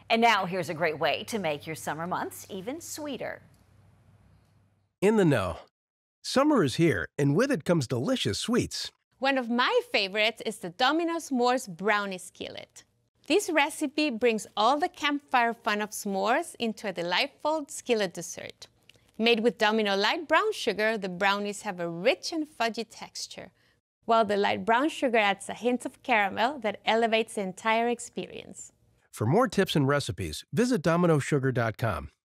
And now here's a great way to make your summer months even sweeter. In the know. Summer is here, and with it comes delicious sweets. One of my favorites is the Domino S'mores Brownie Skillet. This recipe brings all the campfire fun of s'mores into a delightful skillet dessert. Made with Domino light brown sugar, the brownies have a rich and fudgy texture, while the light brown sugar adds a hint of caramel that elevates the entire experience. For more tips and recipes, visit dominosugar.com.